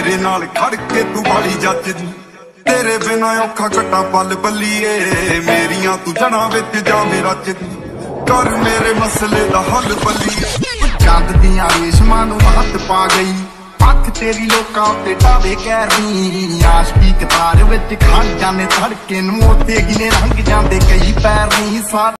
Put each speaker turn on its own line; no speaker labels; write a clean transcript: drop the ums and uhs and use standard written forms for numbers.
ਮੇਰੇ ਨਾਲ ਖੜ ਕੇ ਤੂੰ ਵਾਲੀ ਜੱਜਦੀ। तेरे बिना औखा कट्टा पल बल्लीए, मेरिया तू जड़ा विच जावे रचदी। कर मेरे मसले दा हल बल्लीए।
चंद दियां रेशमां नूं हत्थ पा गई, अख तेरी लोकां ते डावे कहरी। आशकी कतार विच खड़ जाने धड़के नूं, उत्ते गिने रंग जांदे कई पैर नहीं।